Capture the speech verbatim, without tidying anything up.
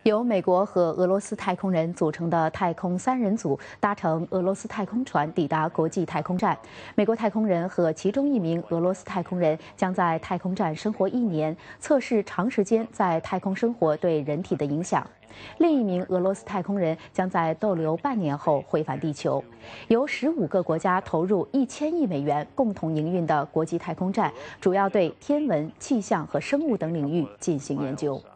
由美国和俄罗斯太空人组成的太空三人组搭乘俄罗斯太空船抵达国际太空站。美国太空人和其中一名俄罗斯太空人将在太空站生活一年，测试长时间在太空生活对人体的影响。另一名俄罗斯太空人将在逗留半年后回返地球。由十五个国家投入一千亿美元共同营运的国际太空站，主要对天文、气象和生物等领域进行研究。